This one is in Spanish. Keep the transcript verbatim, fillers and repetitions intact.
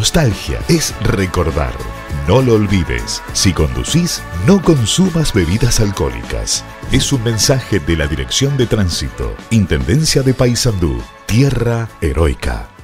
nostalgia, es recordar. No lo olvides. Si conducís, no consumas bebidas alcohólicas. Es un mensaje de la Dirección de Tránsito, Intendencia de Paysandú, Tierra Heroica.